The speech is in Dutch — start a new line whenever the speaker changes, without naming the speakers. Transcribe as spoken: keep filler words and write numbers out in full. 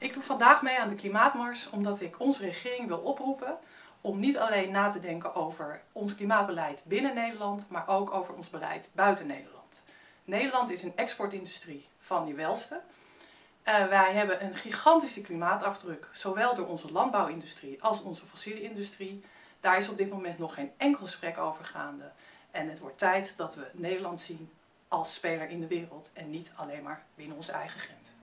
Ik doe vandaag mee aan de Klimaatmars omdat ik onze regering wil oproepen om niet alleen na te denken over ons klimaatbeleid binnen Nederland, maar ook over ons beleid buiten Nederland. Nederland is een exportindustrie van die welste. Uh, wij hebben een gigantische klimaatafdruk, zowel door onze landbouwindustrie als onze fossiele industrie. Daar is op dit moment nog geen enkel gesprek over gaande. En het wordt tijd dat we Nederland zien als speler in de wereld en niet alleen maar binnen onze eigen grens.